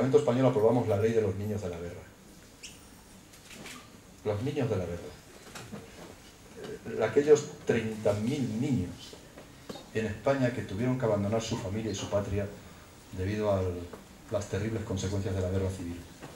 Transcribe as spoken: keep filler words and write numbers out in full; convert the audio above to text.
Parlamento español aprobamos la ley de los niños de la guerra. Los niños de la guerra. Aquellos treinta mil niños en España que tuvieron que abandonar su familia y su patria debido a las terribles consecuencias de la guerra civil.